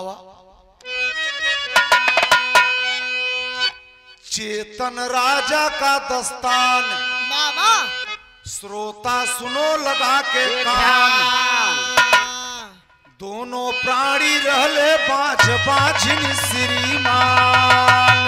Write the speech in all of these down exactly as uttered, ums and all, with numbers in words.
चेतन राजा का दस्तान बाबा श्रोता सुनो लगा के कान। दोनों प्राणी रहले बाझ बाझिन श्रीमान।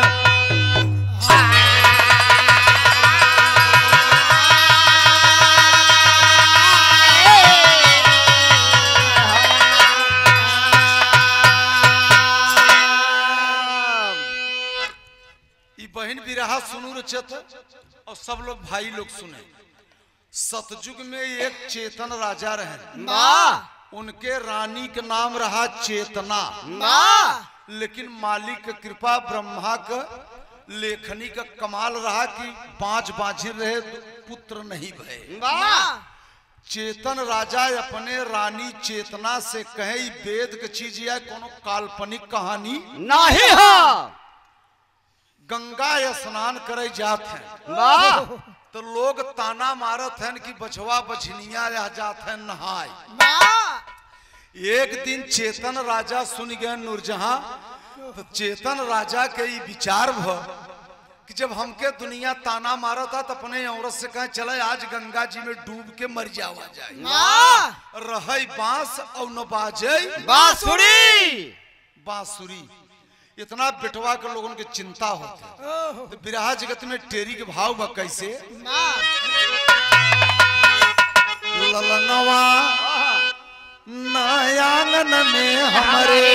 बहन बिरहा सुनू रचत और सब लोग भाई लोग सुने। सतयुग में एक चेतन राजा रहे, उनके रानी का नाम रहा चेतना। लेकिन मालिक की कृपा ब्रह्मा का लेखनी का कमाल रहा कि पांच बाझिन रहे, पुत्र नहीं भये। चेतन राजा अपने रानी चेतना से कहे वेद की चीज या कोनो काल्पनिक कहानी नहीं है। गंगा स्नान करे जात हैं तो लोग ताना मारत हैं कि बछवा बछनिया रह जात हैं नहाय। एक दिन चेतन राजा सुन गए नूरजहां, तो चेतन राजा के विचार भ कि जब हमके दुनिया ताना मारा था तो अपने औरत से कहे चले आज गंगा जी में डूब के मर जावा जाए। रहे बांस और न बाजे बांसुरी बांसुरी। इतना बेटवा के लोगों के चिंता होती तो बिरहा जगत में टेरी के भाव बा कैसे। ललनवा नयानन में हमारे,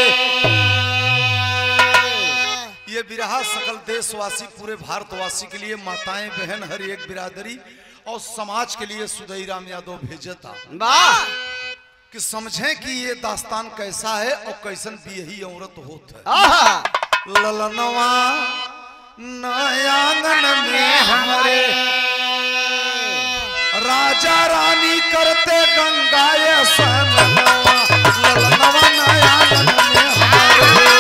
ये बिरहा सकल देशवासी पूरे भारतवासी के लिए, माताएं बहन हर एक बिरादरी और समाज के लिए सुधई राम यादव भेजता कि समझें कि ये दास्तान कैसा है और कैसन बियही औरत होत है। ललनवा नयानन में हमारे राजा रानी करते गंगा स्नानवा। ललनवा नयानन में हमारे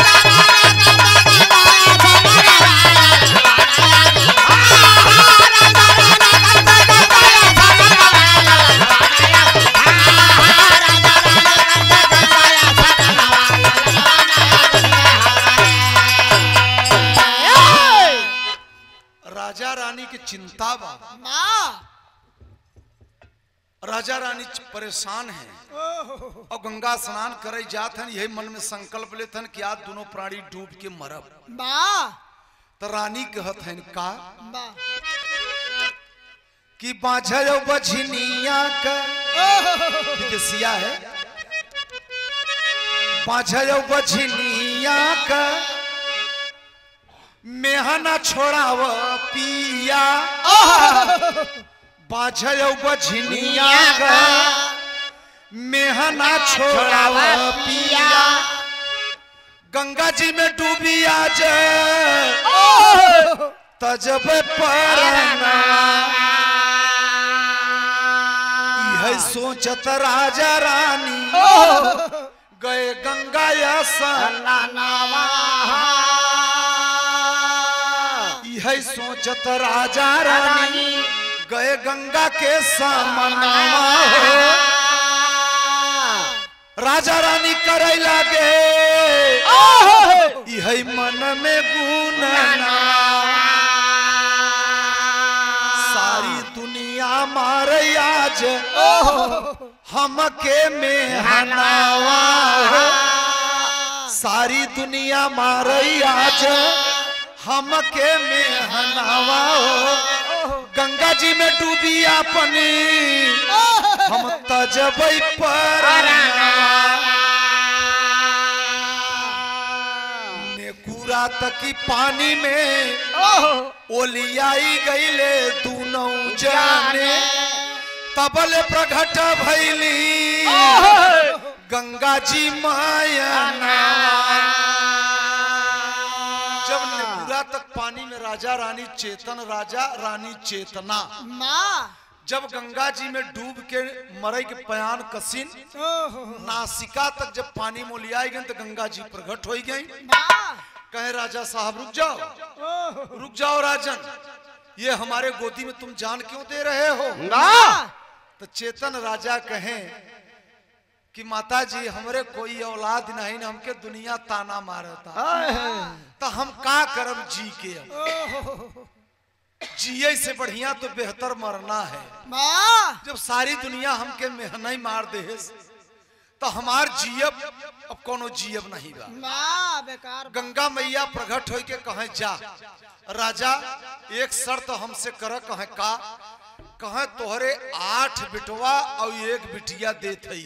राजा रानी की चिंता बा। राजा रानी परेशान है और गंगा स्नान करे जात हैं। यही मन में संकल्प लेते हैं कि आज दोनों प्राणी डूब के मरब। तो रानी कहत है का कि बाझो बझनिया का विदेशिया है, बाझो बझनिया का मेहना छोड़ाव पिया। बाझो बझनिया का मेहना छोड़ाव पिया। गंगा जी में डूबी आज तजब परना। यह सोचत राजा रानी गए गंगा या स्नानवा। यह सोचत राजा रानी गए गंगा के सामनावा। राजा रानी करे लागे यह मन में गुनना। सारी दुनिया मारे आज हमके में हनावा। सारी दुनिया मारे आज हमके में हनावा। गंगा जी में डूबी अपनी हम तजबई पर नेकुरा तकी पानी में ओलियाई गईले दूनों जाने। तबल प्रगट भैली गंगा जी माया। जब नेकुरा तक पानी में राजा रानी चेतन राजा रानी चेतना जब गंगा जी में डूब के मरे के पयान कसिन नासिका तक जब पानी में लियाई गई तो गंगा जी प्रकट हो गई। कहे राजा साहब रुक जाओ रुक जाओ राजन, ये हमारे गोदी में तुम जान क्यों दे रहे हो। तो चेतन राजा कहे कि माता जी हमरे कोई औलाद नहीं, हमके दुनिया ताना मारता, तो हम का करब जी के? जिये से बढ़िया तो बेहतर मरना है। जब सारी दुनिया हमके मेहनत मार दे तो हमार जियब अब कोनो जियब नहीं बा। बेकार। गंगा मैया प्रकट हो के कहे जा राजा एक शर्त हमसे कर, कहे का? कहे तोहरे आठ बिटवा और एक बिटिया देत है।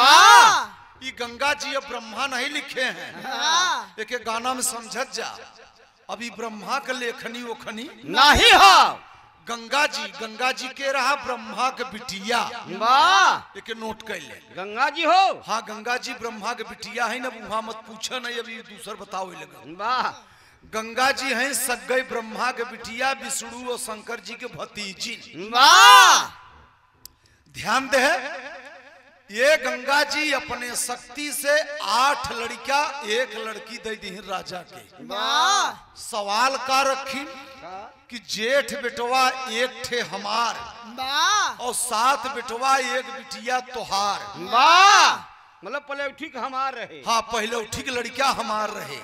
ये गंगा जी अब ब्रह्मा नहीं लिखे हैं, एक एक गाना में समझत जा। अभी ब्रह्मा का लेखनी ओखनी नहीं हो। गंगा जी गंगा जी के रहा ब्रह्मा के बिटिया। वाह। एक नोट कर ले। गंगा जी हो। हाँ गंगा जी ब्रह्मा के बिटिया है ना, वहां मत पूछा नहीं, अभी दूसर बताओ लगा। वाह। गंगा जी हैं सगई ब्रह्मा के बिटिया, विष्णु और शंकर जी के भतीजी। वाह। ध्यान दे, ये गंगा जी अपने शक्ति से आठ लड़का एक लड़की दे दी राजा के। वाह। सवाल का रखी कि जेठ बेटवा एक ठे हमार, वाह। और सात बेटवा एक बिटिया तोहार। वाह। मतलब पहले ठीक हमार रहे। हाँ पहले ठीक लड़का हमार रहे।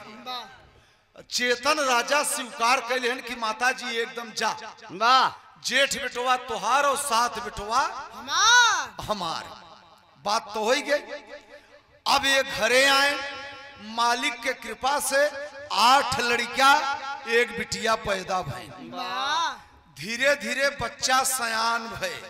चेतन राजा स्वीकार कैले कि माता जी एकदम जा। वाह। जेठ बेटवा तोहार और सात बेटवा हमार। हमार। बात तो हो ही गई। अब ये घरे आए, मालिक के कृपा से आठ लड़का एक बिटिया पैदा भई। धीरे धीरे बच्चा सयान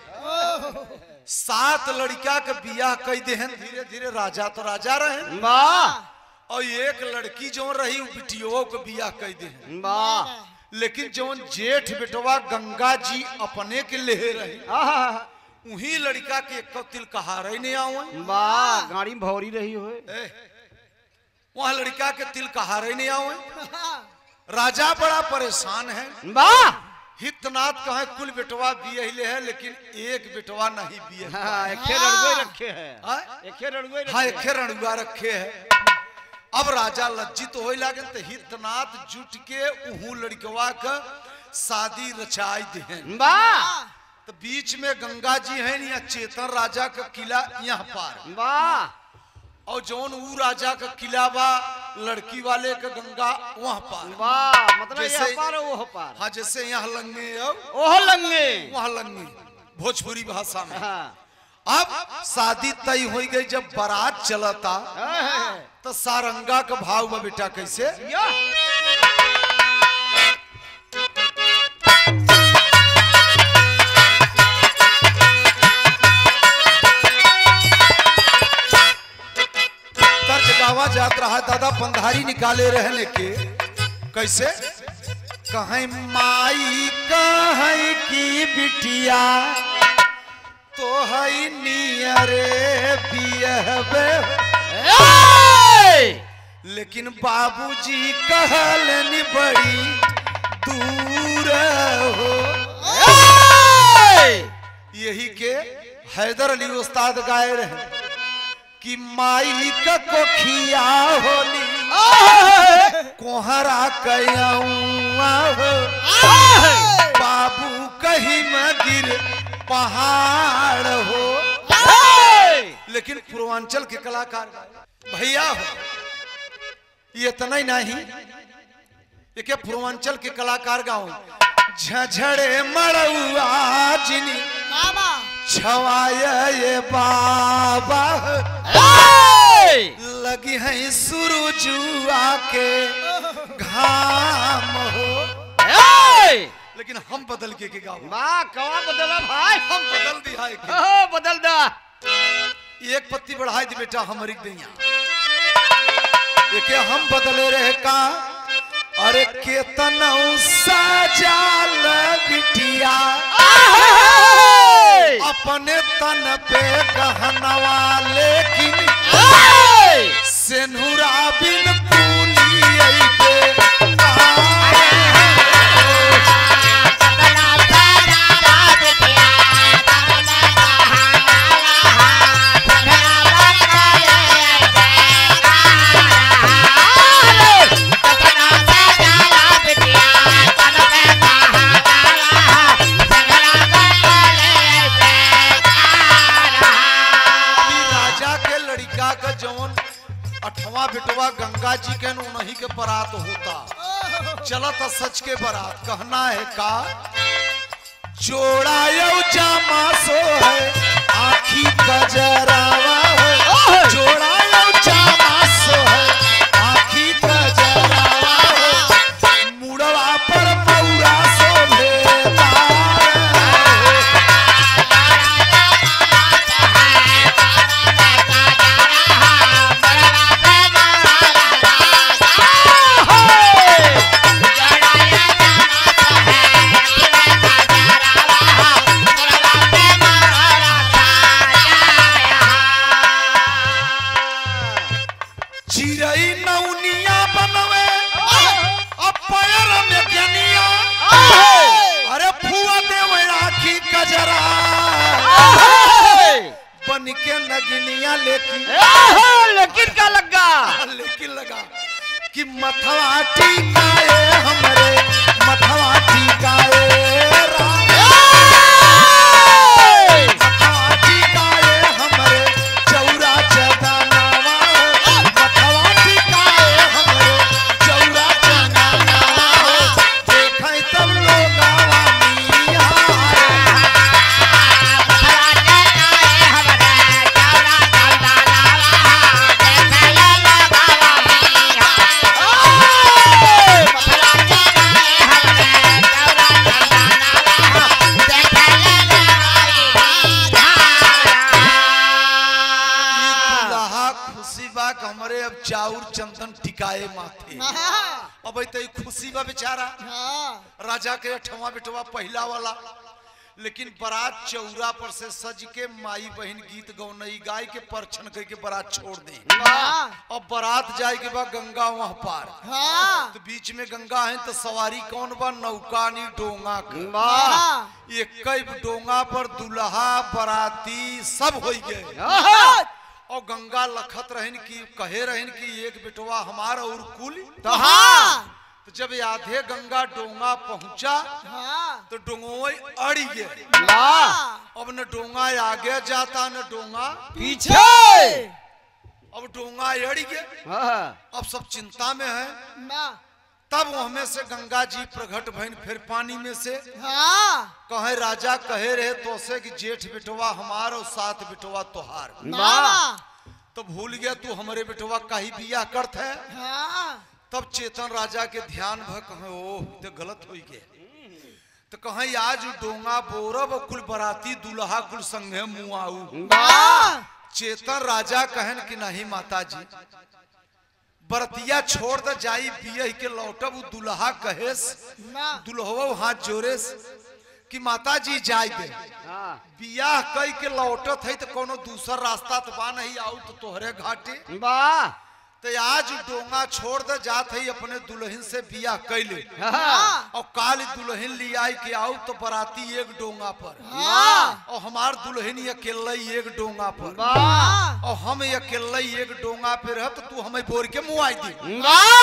भय। सात लड़का के बियाह कई दे, धीरे धीरे राजा तो राजा रहे। वाह। और एक लड़की जो रही बिटियों के बियाह कई दे। वाह। लेकिन जो जेठ बेटवा गंगा जी अपने के ले रहे, उही लड़का के एक तिल कहारे नहीं आवे। वाह। गाड़ी में भौरी रही हो। वहां लड़का के तिल कहारे नहीं आवे। राजा बड़ा परेशान है। वाह। हितनाथ कहे कुल बेटवा बिये ले है, लेकिन एक बेटवा नहीं बिये। हाँ, एक रणुए रखे हैं। एक रणुए हाँ एक रणुआ रखे है। अब राजा लज्जित हो लागे तो हितनाथ जुट के उहू लड़कवा का शादी रचाई दे। वाह। तो बीच में गंगा जी है या चेतन राजा का किला यहाँ पार। वाह। और जौन ऊ राजा का किला बा लड़की वाले का गंगा वहाँ पार। वाह। मतलब जैसे ये पार वो पार। हाँ जैसे यहाँ लंगे ओह लंगे, वहाँ लंगे भोजपुरी भाषा में। हाँ। अब शादी तय हो गई, जब बारात चलता तो सारंगा का भाव बा बेटा कैसे? गावा जात रहा दादा पंधारी निकाले रहने के कैसे? कहीं माई कहीं की बिटिया तो है नियरे बियहबे, लेकिन बाबूजी कहलनी बड़ी दूर हो। यही के हैदर अली उस्ताद गाए रहे कि माई का कोखिया होली कोहरा कयाऊआ हो, बाबू कहीं मगिर पहाड़ हो। लेकिन पूर्वांचल के कलाकार भैया हो, ये इतना ही नहीं, ये क्या पूर्वांचल के कलाकार गाओ झझड़े मड़ुआ जिनी छवाया ये बाबा, लगी है सुरुजुआ के घाम हो। लेकिन हम बदल के के गाओ। वाह कवा बदला भाई, हम बदल दिया है के। ओ बदल दा, एक पत्ती बढ़ाई दी बेटा हमारी दैया, ये हम बदले रहे का। अरे केतना सजाल बिटिया अपने तन पे गहनवा, लेकिन सेनुरा बिन कुली अइबे अठवा बिटवा गंगा जी के उन्हीं के बारात होता। चलत सच के बारात कहना है का जोड़ा यो जामा सो है आखी कजरावा है जोड़ा यो जामा सो है आखी कजरावा है मुड़वा पर मौरा सो भेदा के नगिनिया लेकिन लेकिन क्या लगा लेकिन लगा कि मथवा टीकाए हमरे मथवा टीकाए मथवा टीकाए हमरे चौरा चदानावा मथवा टीकाए हमरे चौरा चदानावा देखे तब लोग हमरे अब चाउर चंदन टिकाए माथे अब तो खुशी बा बेचारा राजा के अठवा बिटवा पहला वाला लेकिन बारात चौरा पर से सज के माई बहन गीत गौनई गाय के परछन करके बारात छोड़ दे अब बारात जाए के बाद गंगा वहां पार तो बीच में गंगा है तो सवारी कौन बा नौका नी डोंगा के एक डोंगा पर दुल्हा बाराती सब हो गए और गंगा लखत रहन की कहे रहन की एक बिटवा हमारा और कुल तो हाँ तो जब आधे गंगा डोंगा पहुंचा तो डोंगोई अड़ी गए अब न डोंगा आगे जाता न डोंगा पीछे अब डोंगा अड़ी गए अब सब चिंता में है तब हमें से गंगा जी प्रकट भइन फिर पानी में से कहे राजा कहे रहे तो से कि जेठ बिटवा हमार और सात बिटवा तोहार तो भूल गया तू हमारे बिटवा का ही बिया करत है तब चेतन राजा के ध्यान भ कहे ओह तो गलत हो गए तो कहे आज डोंगा बोरब कुल बराती दुल्हा कुल संगे मुआऊ चेतन राजा कहन कि नहीं माता जी बरतिया छोड़ दे जाई बिया के लौटब दुल्हा कहेस दुल्हवा हाथ जोरेस कि माता जी जाई दे बिया कई के लौटत है तो कोनो दूसरा रास्ता तो बा नहीं आऊ तो तोहरे घाटे तो आज डोंगा छोड़ दे जात है अपने दुल्हन से बिया कैले और काल दुल्हन ले आई के आऊ तो बराती एक डोंगा पर और हमार दुल्हन अकेले एक डोंगा पर और हम अकेले एक डोंगा पे रह तो तू हमें बोर के मुआई दी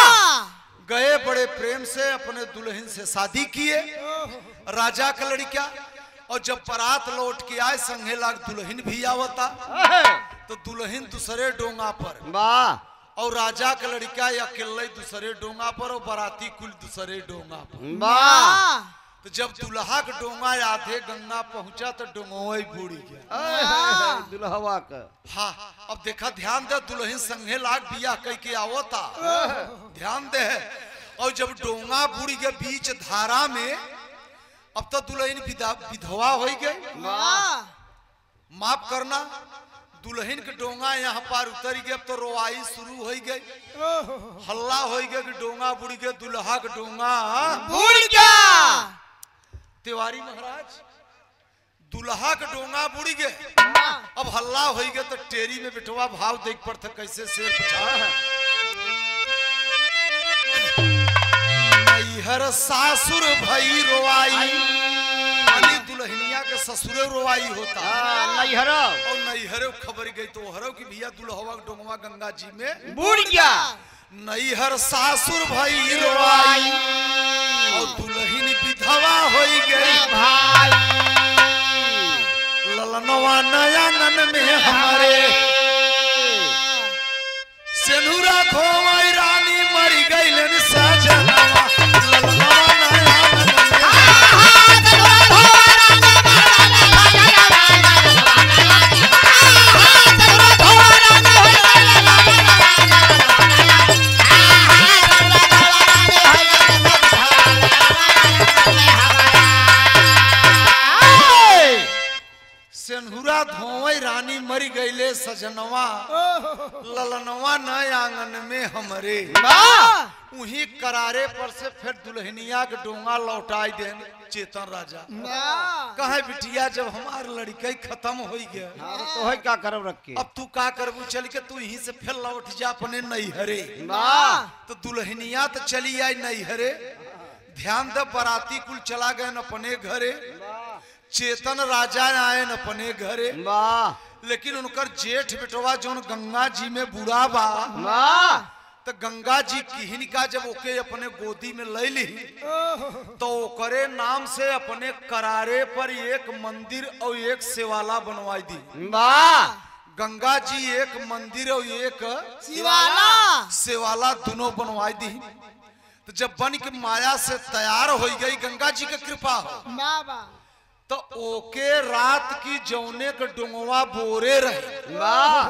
गए बड़े प्रेम से अपने दुल्हन से शादी किए राजा का लड़का और जब बारात लौट के आए संगे लाग दुल्हन भी आवता तो दुल्हन दूसरे डोंगा पर और राजा का लड़का अकेले दूसरे डोंगा पर और बाराती कुल दूसरे डोंगा पर तो जब दुल्हा का डोंगा आधे गंगा पहुंचा तो डोंगोई बूढ़ी गया दुल्हवा का हाँ अब देखा ध्यान दे दुल्हन संगे लाग बिया कह के आवता ध्यान दे और जब डोंगा बूढ़ी के बीच धारा में अब तो दुल्हन विधवा हो गई माफ करना दुल्हन के डोंगा यहाँ पर उतर गए अब तो रोवाई शुरू हो गई हल्ला हो गया कि डोंगा बुड़ गया दुल्हा के डोंगा बुड़ गया तिवारी महाराज दुल्हा के डोंगा बुड़ गए अब हल्ला हो गया तो टेरी में बिठवा भाव देख पड़ता कैसे शेर पछा नैहर सासुर भई रोवाई दुल्हनिया के ससुरे रोवाई होता नैहर और नैहर खबर गई तो हरो की भैया दुल्हवा डोंगवा गंगा जी में बुड़ गया नैहर सासुर भई रोवाई और दुल्हन विधवा हो गई भाई ललनवा नयनन में हमारे सेनुरा धोवई रानी मरी गईलन सजनवा ललनवा नया आंगन में। सेनुरा धोवई रानी मरी गईले सजनवा ललनवा नए आंगन में हमरे। उही करारे पर से फिर दुल्हनिया के डोंगा लौटाई देन चेतन राजा। कहे बिटिया जब हमार लड़के खत्म हो गया तो है क्या करब रख के अब तू का करबू चल के तू यहीं से फिर लौट जा अपने नैहरे। तो दुल्हनिया तो चली आई नैहरे। ध्यान दे बराती कुल चला गए अपने घरे। चेतन राजा आए न अपने घरे। लेकिन उनकर जेठ बेटवा जोन गंगा जी में बुढ़ा बा तो गंगा जी किहिन का जब ओके अपने गोदी में ले ली तो ओकरे नाम से अपने करारे पर एक मंदिर और एक सेवाला बनवाई दी। गंगा जी एक मंदिर और एक शिवाला सेवाला दोनों बनवाई दी। तो जब बन के माया से तैयार हो गई गंगा जी की कृपा हो बाबा तो ओके रात की जौने के डोंगवा बोरे रहे।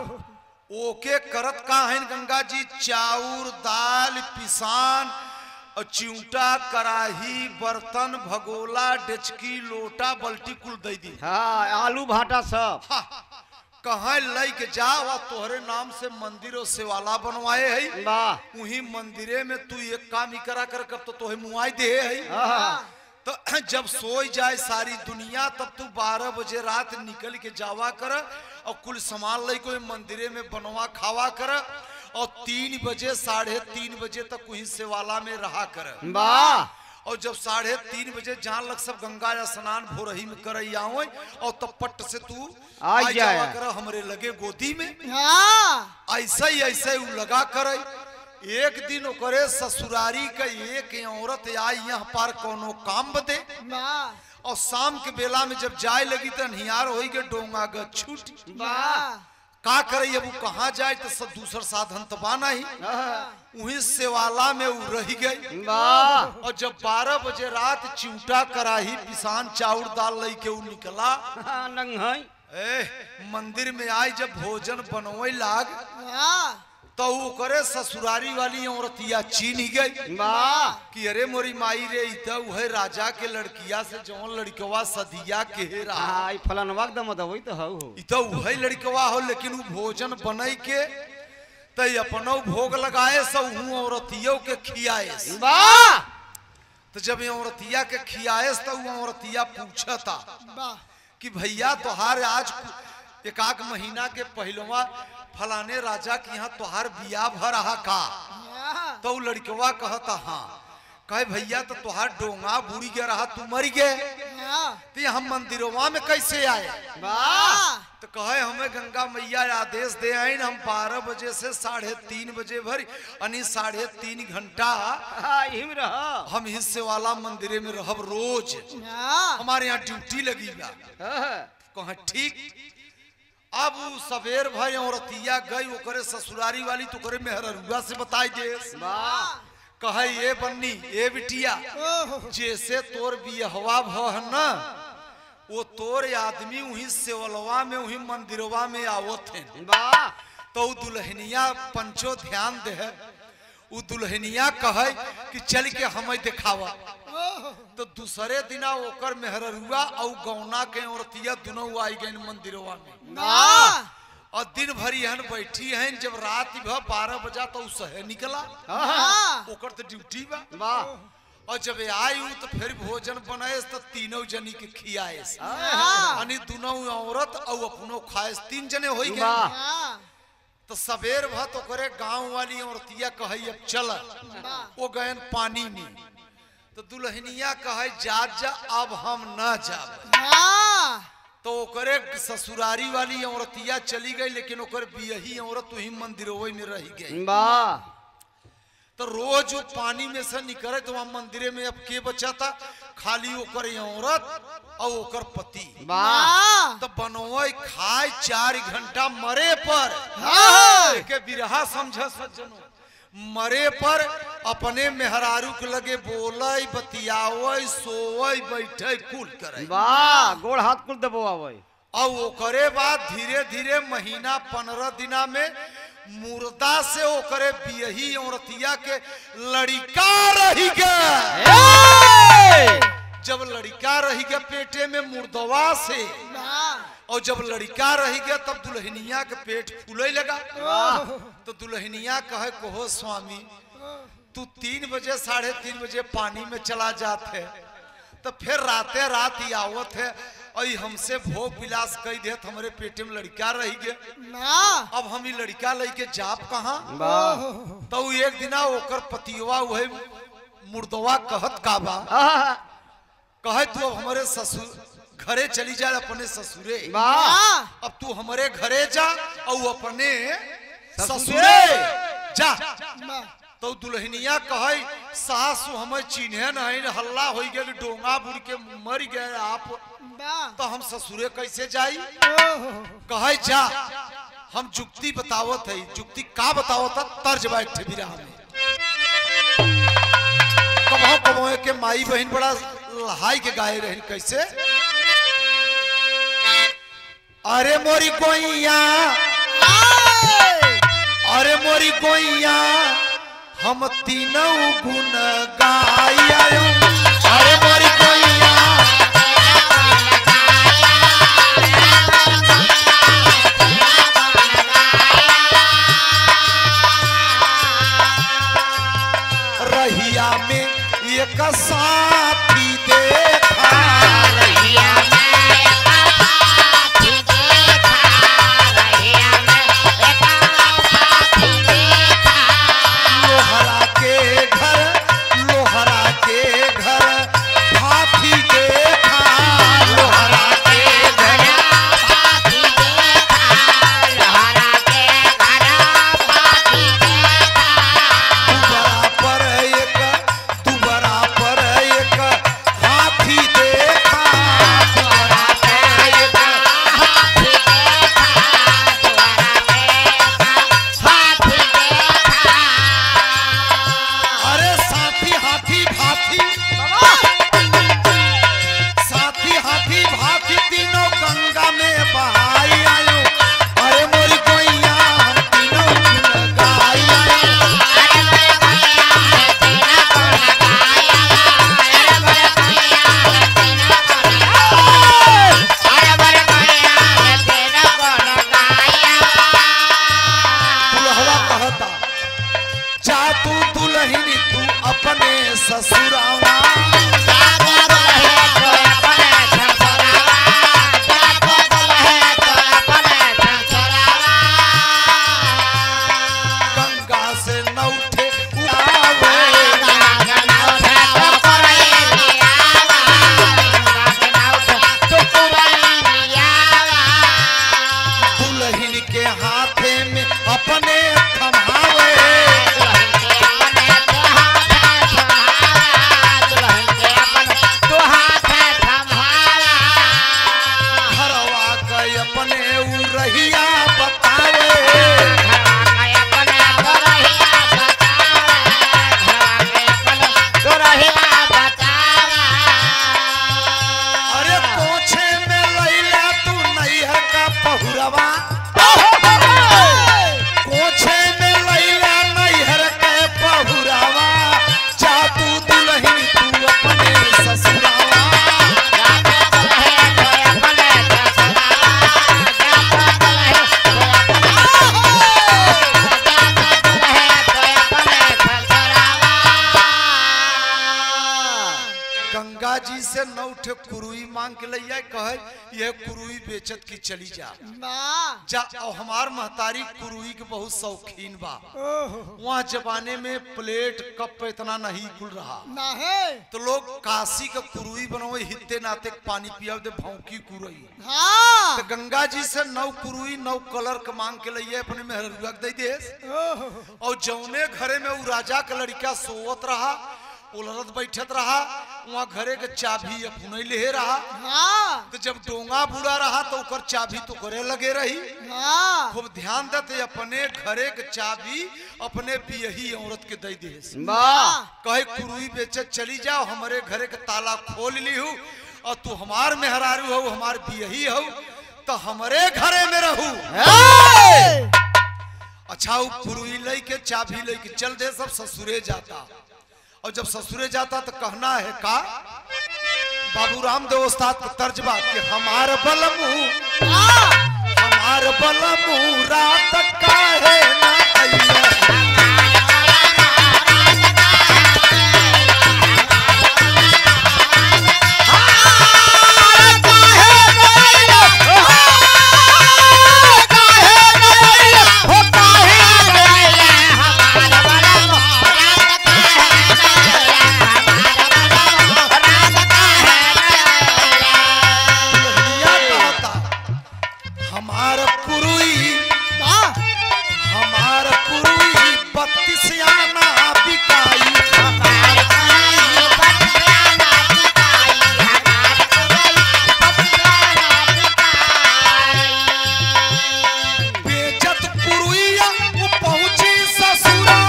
ओके करत का है गंगा जी चाउर दाल पिसान और चिमटा कराही बर्तन भगोला डेचकी लोटा बल्टी कुल दे दी। हाँ आलू भाटा सब कहा लई के जाओ तोहरे नाम से मंदिर और सेवाला बनवाए है। वही मंदिरे में तू एक काम ही करा कर कब तो तोहे मुआई दे है। तो जब सोई जाए सारी दुनिया तब तू बारह बजे रात निकल के जावा कर और कुल सामान ले कोई मंदिरे में बनवा खावा कर और तीन बजे साढ़े तीन बजे तक वही सेवाला में रहा कर। और जब साढ़े तीन बजे जहाँ लग सब गंगा या स्नान भोरही में कर आओ और तब पट से तू आ जावा कर हमरे लगे गोदी में। ऐसा ही ऐसा ही लगा कर। एक दिन ओकरे ससुरारी का एक औरत आई यहाँ पर कोनो काम बदे और शाम के बेला में जब जाए लगी तो निहार हो के डोंगा ग छूट का करे अब कहाँ जाए तो सब दूसर साधन तो बाना ही वही सेवाला में वो रह गई। और जब बारह बजे रात चिमटा कराही पिसान चाउर दाल ले के वो निकला ए मंदिर में आई जब भोजन बनवे लाग तो वो करे ससुरारी वाली औरतिया चीन ही गई कि अरे मोरी माई रे इता वह राजा के लड़किया से जौन लड़कवा सदिया के रहा फलानवा दम दवई तो हो इता वह लड़कवा हो लेकिन वो भोजन बनई के तो अपनो भोग लगाए सब हूँ औरतियों के खियाए। तो जब औरतिया के खियाए तो औरतिया पूछा था कि भैया तोहार आज एक आध महीना के पहलवा फलाने राजा के यहाँ तोहार बिया भर रहा का तो वो लड़कवा कहता हाँ कहे भैया तो तोहार डोंगा बुरी गया रहा तू मर गए तो यहाँ मंदिरवा में कैसे आए। तो कहे हमें गंगा मैया आदेश दे आए हम बारह बजे से साढ़े तीन बजे भर यानी साढ़े तीन घंटा हम हिस्से वाला मंदिरे में रहब रोज हमारे यहाँ ड्यूटी लगी बा। कहे ठीक। अब सवेर भाई औरतिया गई ओकरे ससुरारी वाली तो करे मेहरुआ से बताई दे कहे ये बन्नी ये बिटिया जैसे तोर बियहवा भ न वो तोर आदमी वही सेवलवा में वही मंदिरवा में आवत है तो दुल्हनिया पंचो ध्यान दे वो दुल्हनिया कहे कि चल के हमें दिखावा। तो दूसरे दिना ओकर मेहरुआ और गौना के औरतिया दोनों आई गए मंदिरवा में और दिन भर यहाँ बैठी हैं। जब रात भर बारह बजा तो सहे निकला ओकर तो ड्यूटी बा। और जब आई तो फिर भोजन बनाए तो तीनों जनी के खियाए यानी दोनों औरत और अपनो खाए तीन जने हो गए। तो सवेर भर तो करे गांव वाली औरतिया कहे अब चल वो गए पानी में। तो दुल्हनिया कहे जा जा अब हम न जा। तो ओकरे ससुरारी वाली औरतिया चली गई लेकिन ओकर बियही औरत वही मंदिरवे में रह गई। तो रोज वो पानी में से निकले तो वहां मंदिरे में अब के बचा था खाली ओकर औरत और ओकर पति वाह तो बनोय खाए चार घंटा मरे पर हाँ। के बिरहा समझ सज्जनों मरे पर अपने मेहरारू के लगे बोले बतियावे सोवे बैठे कुल करे वाह गोड़ हाथ कुल दबावे और ओकरे बाद धीरे धीरे महीना पंद्रह दिना में मुर्दा से ओकरे बियही औरतिया के लड़का रही गए जब लड़का रही गया पेटे में मुर्दवा से और जब लड़का रही गया तब दुल्हनिया के पेट फूले लगा तो दुल्हनिया कहे कहो स्वामी तू तीन बजे साढ़े तीन बजे पानी में चला जाते तो फिर राते रात ही आवत है और हमसे भोग विलास कही दे हमारे पेटे में लड़का रही गया अब हम लड़का लेके जाप कहाँ तो एक दिना ओकर पतिवा वही मुर्दवा कहत काबा कहे तू अब हमारे ससुर घरे चली जा अपने ससुरे अब तू हमारे घरे जा और अपने ससुरे जा तो दुल्हनिया कहे सासु हमें चिन्हे नहीं हल्ला हो गया डोंगा बुड़ के मर गए आप तो हम ससुरे कैसे जाई कहे जा हम जुक्ति बतावत है जुक्ति का बतावत तर्ज बैठे बिरहा में कमाओ कमाओ के माई बहन बड़ा लहाई के गाये रहे कैसे अरे मोरी गोइया अरे मोरी गोइया हम तीनों गुण गाया अरे मोरी गोइया रहिया में एक साथी देखा रहिया लोहरा के घर लोहरा के घर भाभी देखा लोहरा के घर बराबर एक तू बराबर एक हाथी देखा अरे साथी हाथी भाथी साथी हाथी भाथी तीनों गंगा में बहाई आयो अरे मोरी गोइया हम तीनों गुण गाई आयो दुल्हवा कहता जा तू दुल्हनी तू अपने ससुरावा गंगा से न उठे उठावे दुल्हन के हाथे में अपने थमावे दुल्हन के गंगा जी से नौ ठे कुरुई मांग के ले आए, कहे यह कुरुई बेचत की चली जा जा। और हमार महतारी कुरुई के बहुत शौकीन बा। वहाँ जमाने में प्लेट कप इतना नहीं खुल रहा ना है तो लोग काशी का कुरुई बनवे, हिते नाते पानी पिया दे भौंकी कुरुई। हाँ तो गंगा जी से नौ कुरुई नौ कलर के मांग के लिए अपने मेहरुआ दे दे। और जौने घरे में वो राजा का लड़का सोवत रहा, उलरत बैठत रहा, वहाँ घरे के चाबी अपने ले रहा। हाँ तो जब डोंगा बुरा रहा तो उकर चाबी तो करे लगे रही। हाँ खूब ध्यान देते अपने घरे के चाबी अपने बियही औरत के दे दे। वाह कहे कुरुई बेचत चली जाओ, हमारे घरे के ताला खोल ली हूँ और तू हमार मेहरारू हो, हमार बियही हो, तो हमारे घरे में रहू। अच्छा वो कुरुई लई के चाबी लई के चल दे, सब ससुरे जाता। और जब ससुरे जाता तो कहना है का बाबू रामदेव उस्ताद का तर्जबा कि हमार बलमू हमार बलमू रात काहे ना आइले। हमार कुरुई हमार कुरुई बत्तीस आना बिकाई। बेचत कुरुइया वो पहुंची ससुरा।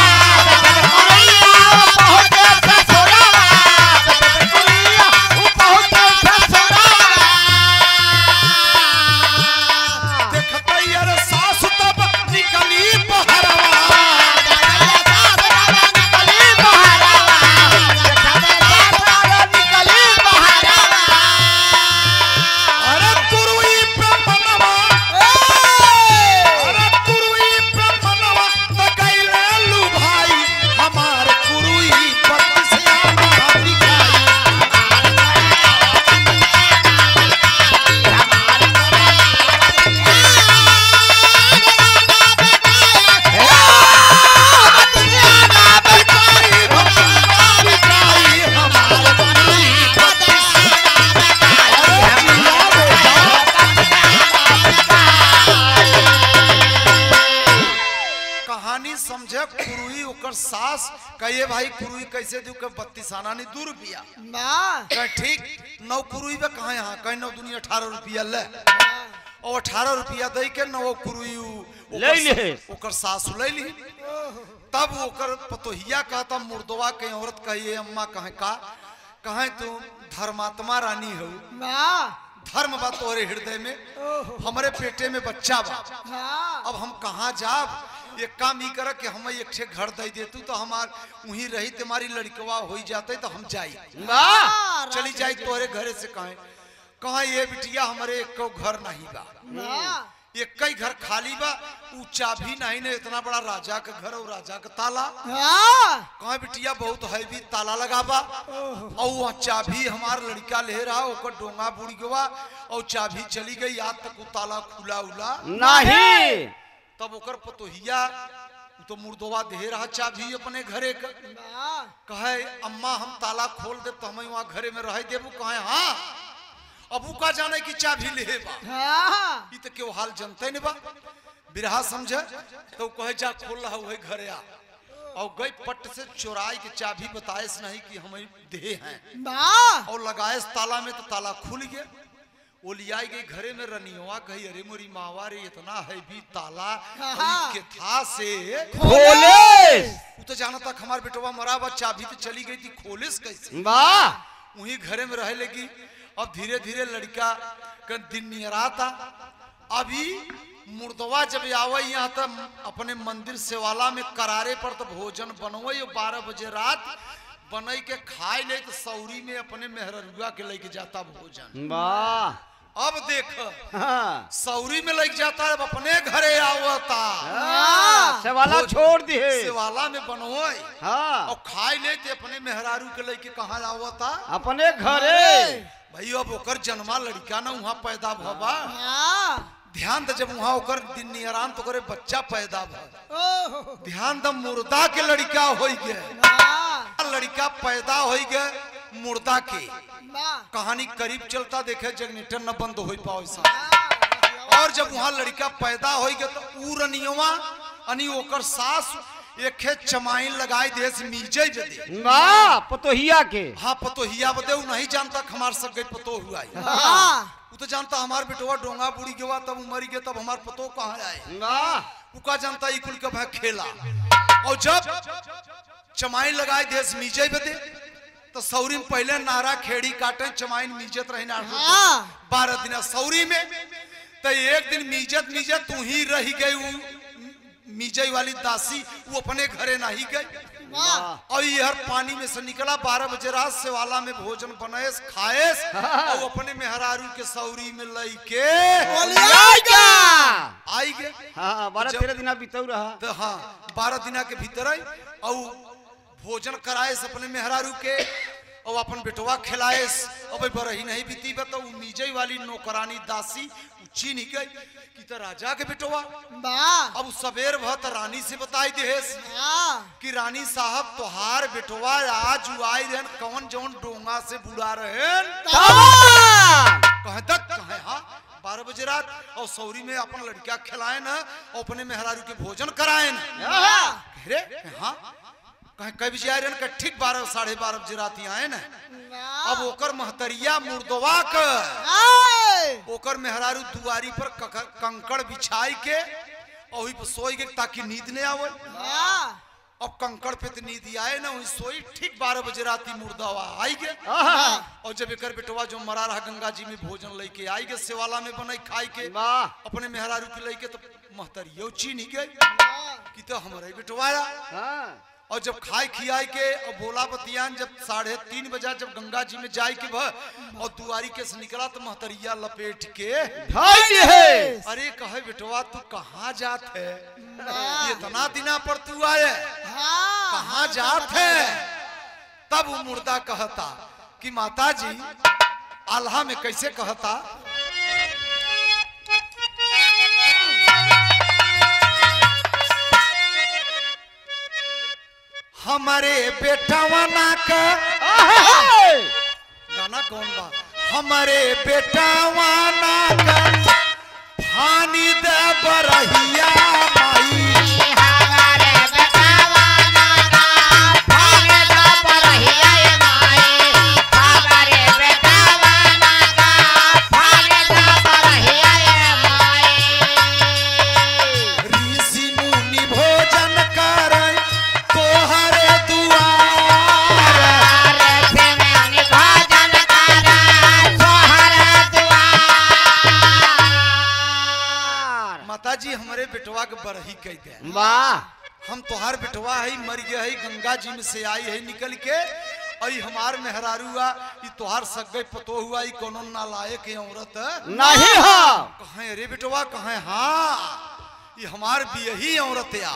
समझे कुरुई ओकर सास कहे भाई कुरुई कैसे दू के बत्तीस आना नहीं दू रुपया कहे ठीक नौ कुरुई में कहा यहाँ कहे नौ दुनिया अठारह रुपया ले और अठारह रुपया दे के नौ कुरुई ले ले ओकर सास ले ली। तब ओकर पतोहिया कहता मुर्दवा के औरत कहिए अम्मा कहे का कहे तू धर्मात्मा रानी हो, धर्म बा तोरे हृदय में, हमारे पेटे में बच्चा बा, अब हम कहाँ जाब। एक काम ही कर कि हम एक ठे घर दे देतू तो हमार वहीं रही तुम्हारी लड़कवा हो जाते तो हम जाई चली जाई तोरे घरे से कहे कहा ये बिटिया हमारे एक घर नहीं बा, एक कई घर खाली बा, ऊ चाबी नहीं ने इतना बड़ा राजा का घर और राजा का ताला कहा बिटिया बहुत हैवी ताला लगाबा और वहाँ चाबी हमार लड़का ले रहा ओकर डोंगा बुड़ गवा और चाबी चली गई आज तक वो ताला खुला उला नहीं। तब ओकर पतोहिया तो मुर्दवा दे रहा चाबी अपने घरे का कहे अम्मा हम ताला खोल दे तो हमें वहाँ घरे में रह देबू कहे हाँ अब का जाने की चाबी ले बा तो क्यों हाल जनते नहीं बा बिरहा समझे तो कहे जा खोल रहा वही घरे आ और गई पट से चोराई के चाबी बताए नहीं कि हमें दे हैं और लगाए ताला में तो ताला खुल गया। वो लियाई गई घरे में रनियवा कही अरे मोरी मावा रे इतना है भी ताला के था से खोले वो तो जाना तक हमारे बेटवा मरा बा चाबी तो चली गई थी खोलिस कैसे वही घरे में रह लगी। अब धीरे धीरे लड़का का दिन नियरा था। अभी मुर्दवा जब आवे यहाँ तक अपने मंदिर सेवाला में करारे पर तो भोजन बनवे बारह बजे रात बनई के खाए ले तो सौरी में अपने मेहरुआ के लेके जाता भोजन। अब देख हाँ सौरी में लग जाता है, अब अपने घरे आवता हाँ, सेवाला भोज- छोड़ दिए। सेवाला में बनोय हाँ और खाए लेते अपने मेहरारू के लेके कहाँ आवता अपने घरे। भाई अब ओकर जन्मा लड़का ना वहाँ पैदा भबा हाँ ध्यान दे, जब वहाँ ओकर दिन नियरान तो करे बच्चा पैदा भ ओहो ध्यान द मुर्दा के लड़का हो गए, वाह लड़का पैदा हो गए मुर्दा के। वाह कहानी करीब चलता देखे जनरेटर न बंद हो पाओ ऐसा। वाह और जब वहाँ लड़का पैदा हो गया तो ऊ रनियवा अनी ओकर सास एक चमाइन लगाई दे मीजे बदे वाह पतोहिया के। हाँ पतोहिया बदे ऊ नहीं जानता हमार सब गई पतो हुआ है। वाह ऊ तो जानता हमार बेटवा डोंगा बुड़ी गवा तब मरी गया तब हमार पतो कहाँ आए। वाह ऊ का जानता ई कुल के भाई खेला। और जब चमाइन लगाई दे मीजे बदे तो सौरी में पहले नारा खेड़ी काटे चमाइन मीजत रही ना हाँ। बारह दिन सौरी में तो एक दिन मीजत मीजत तू ही रही गई मीजई वाली दासी वो अपने घरे नहीं गई। वाह और ये हर पानी में से निकला बारह बजे रात से वाला में भोजन बनाएस खाएस और अपने मेहरारू के सौरी में लई के आई गए। हाँ बारह जब- तेरह दिन बीतौ रहा। तो हाँ बारह दिना के भीतर आई और भोजन कराएस अपने मेहरारू के और अपन बेटवा खिलाएस। अब बरही नहीं बीती तो मीजई वाली नौकरानी दासी चीन गई कि तो राजा के बेटवा। वाह अब सवेर भत रानी से बताई देस वाह कि रानी साहब तोहार बेटवा आज आई रहन कौन जौन डोंगा से बुला रहन कहे तक कहे हाँ बारह बजे रात और सौरी में अपन लड़का खिलाए न और अपने मेहरारू के भोजन कराए न रे हाँ कहे कई बजे आए रहन ठीक बारह साढ़े बारह बजे रात ही आए न। अब ओकर महतरिया मुर्दवा क ओकर मेहरारू दुआरी पर कक- कंकड़ बिछाई के और वही पर सोई गए ताकि नींद न आवे। अब कंकड़ पे तो नींद आए ना वही सोई ठीक बारह बजे रात ही मुर्दावा आई गए। और जब एक बेटवा जो मरा रहा गंगा जी में भोजन लेके आई गए सेवाला में बनाई खाई के वाह अपने मेहरारू के लेके तो महतरियो चीन ही गई कि तो हमारे बेटवा हाँ और जब खाए खियाई के और बोला बतियान जब साढ़े तीन बजा जब गंगा जी में जाए के भर और दुआरी के से निकला तो महतरिया लपेट के ढाई है। अरे कहे बेटवा तू कहाँ जात है इतना दिना पर तू आए कहाँ जात है। तब वो मुर्दा कहता कि माता जी आल्हा में कैसे कहता हमारे बेटावाना का गाना कौन बा हमारे बेटावाना का फानी दे बरहिया माई ऋषि मुनि भोजन करे तोहरे माता जी हमारे बेटवा के बरही कह दे वाह हम तोहार बेटवा है मर गया है गंगा जी में से आई है निकल के आई हमार मेहरारू आ ई तोहार सगे पतो हुआ ई कोनो नालायक है औरत नहीं हो कहे अरे बेटवा कहे हाँ ये हमार भी यही औरत आ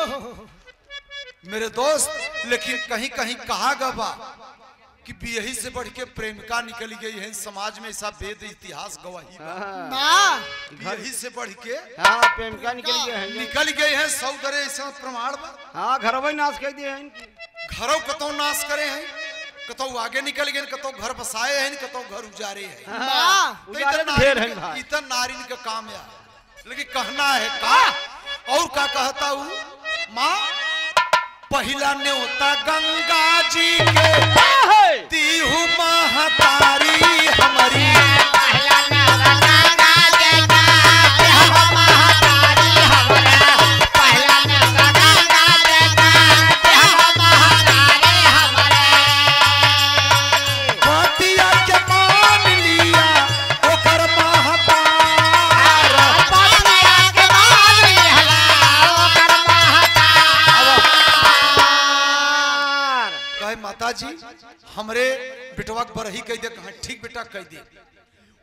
मेरे दोस्त। लेकिन कहीं कहीं कहा गवा कि यही से बढ़ के प्रेमिका निकल गई है समाज में ऐसा वेद इतिहास गवाही बा। यही से बढ़ के हाँ प्रेमिका निकल गए हैं। निकल गए हैं सौ दरे ऐसा प्रमाण बा। हाँ घर वही नाश कर दिए हैं इनकी। घरों कतो नाश करे हैं कतो आगे निकल गए कतो घर बसाए हैं कतो घर उजारे हैं। हाँ, तो उजारे इतना ढेर हैं नारिन भाई। इतना नारिन का काम है लेकिन कहना है का और का कहता हूँ माँ पहला न्योता गंगा जी के तीहू महतारी हमारी पतिया के मान लिया ओकर महतार कहे माता जी हमरे बेटवा के बरही कह दे कहे ठीक बेटा कह दे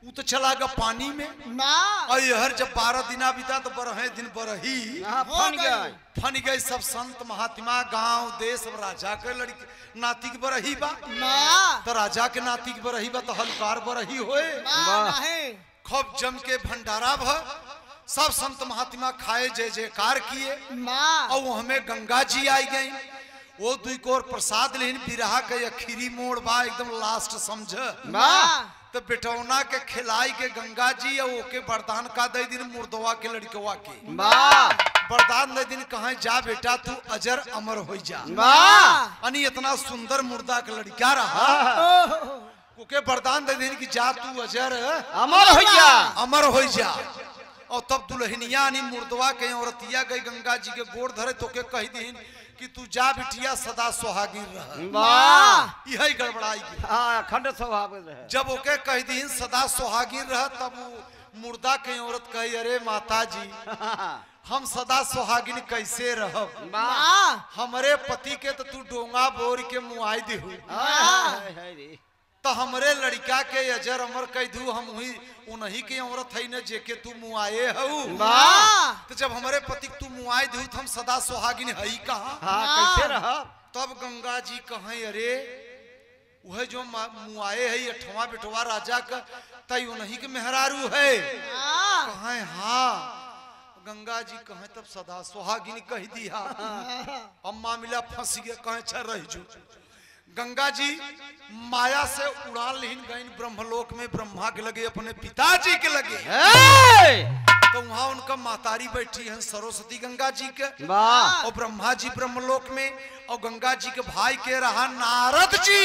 वो तो चला गया पानी में। ना और यहर जब बारह दिना बीता तो बरहे दिन बरही हाँ, हो फन गई। गए। फन गए सब संत महात्मा गांव देश सब राजा के लड़की नाती के बरही बा। ना तो राजा के नाती के बरही बा तो हलकार बरही होए। ना नहीं खूब जम के भंडारा भ सब संत महात्मा खाए जय जयकार किए। ना और वो हमें गंगा जी आई गई। वो दुई कोर प्रसाद लेन बिरहा के अखीरी मोड़ बा एकदम लास्ट समझ। ना तो बेटौना के खिलाई के गंगा जी और ओके वरदान का दे दिन मुर्दवा के लड़कवा के वाह वरदान दे दिन कहा जा बेटा तू अजर अमर हो जा। वाह अनि इतना सुंदर मुर्दा के लड़का रहा ओके वरदान दे दिन कि जा तू अजर अमर हो जा। अमर हो जा। और तब दुल्हनिया अनि मुर्दवा के औरतिया गई गंगा जी के गोड़ धरे तो के कह दीन कि तू जा बिटिया सदा सुहागिन रह। वाह यही गड़बड़ाई गई। हाँ खंड स्वभाव रहे। जब ओके कह दीन सदा सुहागिन रह तब वो मुर्दा के औरत कही अरे माता जी हम सदा सुहागिन कैसे रहब। ना हमरे पति के तो तू डोंगा बोर के मुआई देहू हाय, हाय रे। तो हमरे लड़का के अजर अमर कह दू हम हुई उन्हीं के औरत है न जेके तू मुआए हऊ। वाह तो जब हमारे पति तू मुआई दू तो हम सदा सुहागिन हई कहाँ। हाँ कैसे रह। तब गंगा जी कहें अरे वह जो मुआए है अठवा बिठवा राजा का तय उन्हीं के मेहरारू है। कहें हाँ गंगा जी कहें तब सदा सुहागिन कह दिया। अम्मा मिला फंस गया कहें अच्छा रह जो। गंगा जी माया से उड़ान लेन गई ब्रह्मलोक में ब्रह्मा के लगे अपने पिताजी के लगे। तो वहां उनका मातारी बैठी है सरस्वती गंगा जी के। वाह और ब्रह्मा जी ब्रह्मलोक में और गंगा जी के भाई के रहा नारद जी।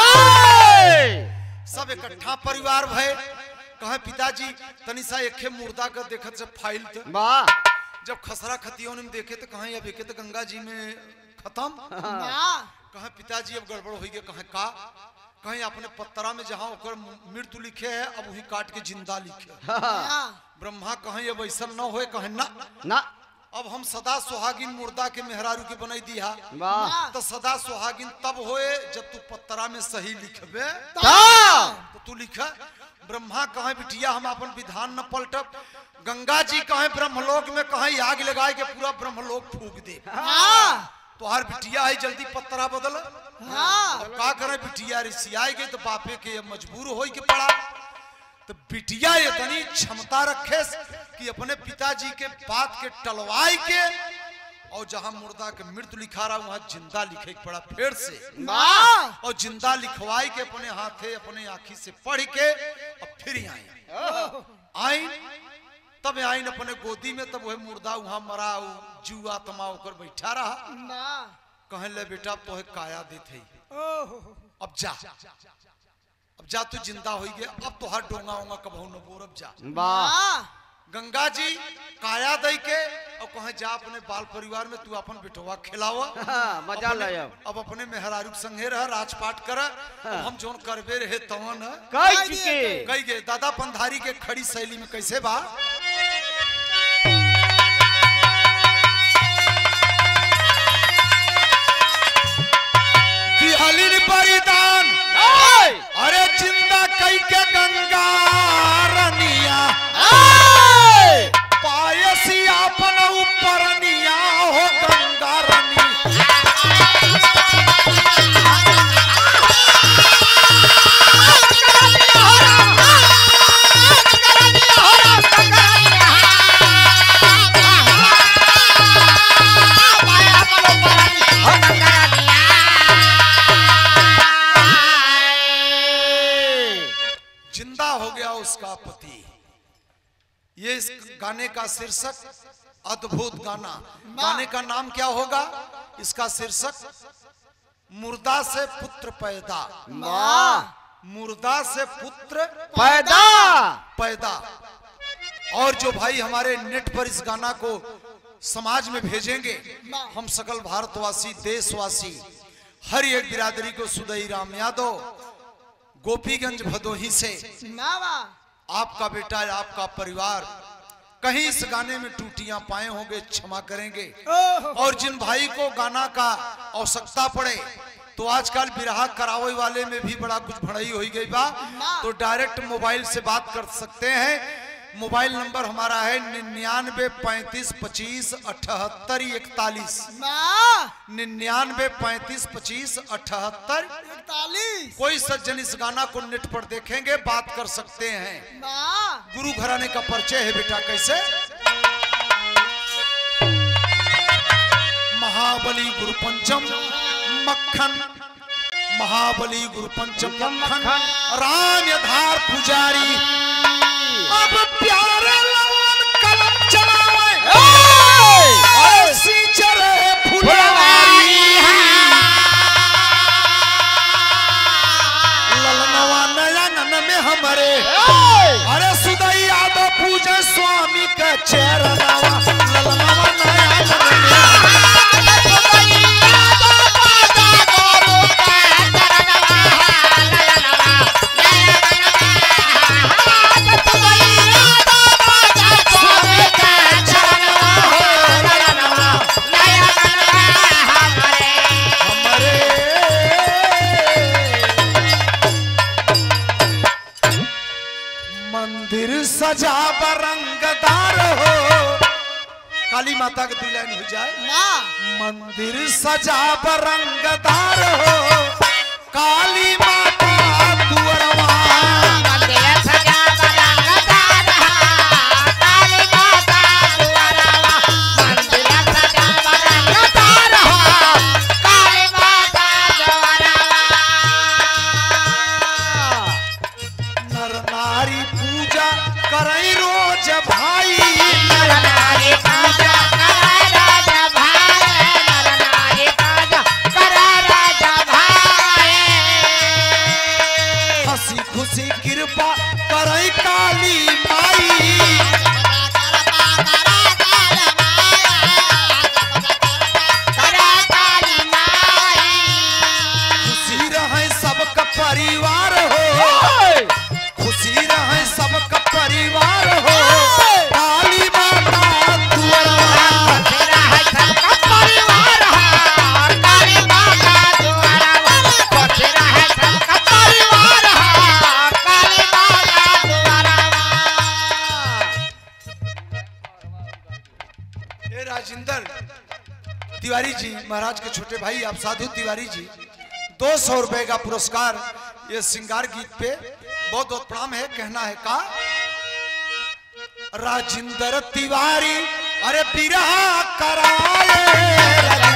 सब इकट्ठा परिवार भय कहे पिताजी तनी सा एक मुर्दा का देखत से फाइल थे। वाह जब खसरा खतियों में देखे तो कहे अब एक तो गंगा जी में खत्म। ना कहे पिताजी अब गड़बड़ हो गया। कहे का कहीं अपने पत्तरा में जहां ओकर मृत्यु लिखे है अब वही काट के जिंदा लिखे। ना ब्रह्मा कहें अब ऐसा न होए कहे ना ना अब हम सदा सुहागिन मुर्दा के मेहरारू के बनाई दिया। वाह तो सदा सुहागिन तब होए जब तू पत्तरा में सही लिखबे ता तो तू लिख। ब्रह्मा कहे बिटिया हम अपन विधान न पलटब। गंगा जी कहे ब्रह्मलोक में कहे आग लगाए के पूरा ब्रह्मलोक फूक दे। तो हर बिटिया है जल्दी पत्तरा बदल। अब का करे बिटिया रिसियाई गई तो बापे के मजबूर हो के पड़ा। तो बिटिया इतनी क्षमता रखे कि अपने पिताजी के बात के टलवाई के और जहां मुर्दा के मृत्यु लिखा रहा वहां जिंदा लिखे के पड़ा फिर से। और जिंदा लिखवाई के अपने हाथे अपने आंखी से पढ़ के और फिर आई आई तब आइन अपने गोदी में तब वह मुर्दा वहां मरा जीव आत्मा होकर बैठा रहा। ना कहे ले बेटा तो है काया देते अब जा अब जा तू जिंदा हो गया अब तो हर डोंगा होगा कबहू न बोर अब जा। वाह गंगा जी काया दे के और कहे जा अपने बाल परिवार में तू अपन बिठवा खिलावा। हाँ, मजा अपने- ले अब। अब अपने मेहरारू संगे रह राजपाट कर हम जोन करबे रहे तवन कह चुके कही गए। दादा पंधारी के खड़ी शैली में कैसे बा दिहलिन परिदान अरे जिंदा कई के गंगा रनिया पायसी अपन ऊपर निया हो गंगा रनी। जिंदा हो गया उसका पति। ये इस गाने का शीर्षक अद्भुत गाना। गाने का नाम क्या होगा इसका शीर्षक मुर्दा से पुत्र पैदा। मुर्दा से पुत्र पैदा पैदा। और जो भाई हमारे नेट पर इस गाना को समाज में भेजेंगे हम सकल भारतवासी देशवासी हर एक बिरादरी को सुदई राम यादव गोपीगंज भदोही से ना आपका बेटा आपका परिवार कहीं इस गाने में टूटियां पाए होंगे क्षमा करेंगे। और जिन भाई को गाना का आवश्यकता पड़े तो आजकल बिरहा करावे वाले में भी बड़ा कुछ भड़ाई हो गई बा। तो डायरेक्ट मोबाइल से बात कर सकते हैं। मोबाइल नंबर हमारा है निन्यानवे पैंतीस पच्चीस अठहत्तर इकतालीस, निन्यानवे पैंतीस पच्चीस अठहत्तर इकतालीस। कोई सज्जन इस गाना को नेट पर देखेंगे, बात कर सकते हैं। गुरु घराने का परिचय है बेटा कैसे। महाबली गुरु पंचम मक्खन, महाबली गुरु पंचम मक्खन राम धार पुजारी। अब प्यारे लवन कलम चलावे और सींचरे फुलवारी। ललनवा नयन में हमारे अरे सुदई यादव पूजे स्वामी का चरणवा। ललनवा नयन में सजा बरंगदार हो। काली माता के दुल्हन हो जाए। मंदिर सजा बरंगदार हो, काली माता दुअरवा। मंदिर सजा बरंगदार हो, काली माता दुअरवा। मंदिर सजा बरंगदार हो, काली माता दुअरवा। नर नारी पूजा करई रोज भाई। नर नारी पूजा करई रोज भाई। नर नारी पूजा करई रोज भाई। हंसी खुशी कृपा करई काली माई। खुशी रहे सबका परिवार हो, खुशी रहे सबका परिवार हो, काली माता दुअरवा। खुशी रहे सबका परिवार हो, काली माता दुअरवा। खुशी रहे सबका परिवार हो, काली माता दुअरवा। ए राजेंद्र तिवारी जी, महाराज के छोटे भाई आप साधु तिवारी जी, दो सौ रुपए का पुरस्कार ये श्रृंगार गीत पे बहुत बहुत प्रणाम है। कहना है का राजेंद्र तिवारी अरे बिरहा कराए।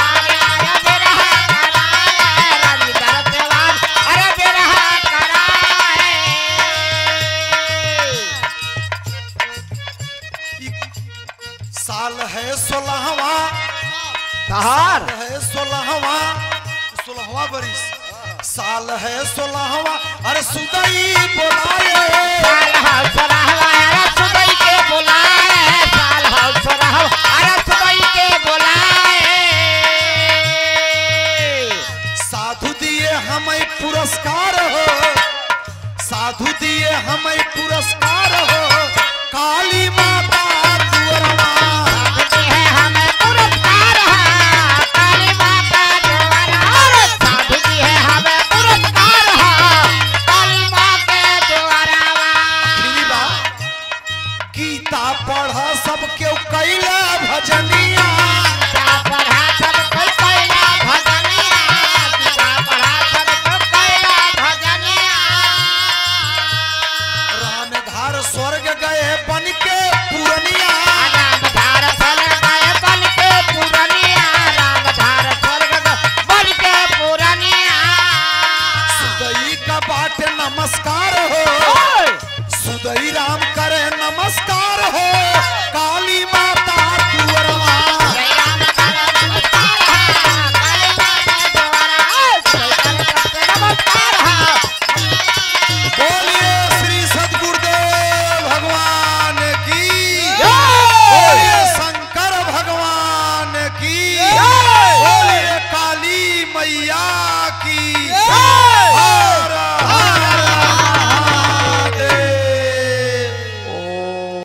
साल है सोलहवा, साल है सोलहवा, सोलहवा बरिस साल है सोलहवा। अरे सुदई बोलाए। साल है सोलहवा, अरे सुदई के बोलाए। साल है सोलहवा, अरे सुदई के बोलाए। साधु दिए हमें पुरस्कार हो, साधु दिए हमें पुरस्कार